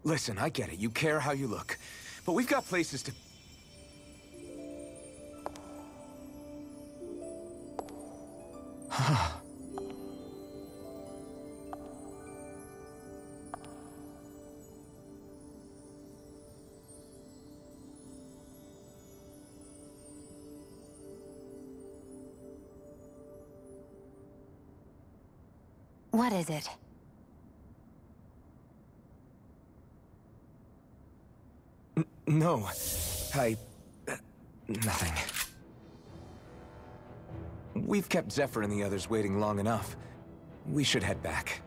Listen, I get it. You care how you look. But we've got places to... What is it? No. Nothing. We've kept Zephyr and the others waiting long enough. We should head back.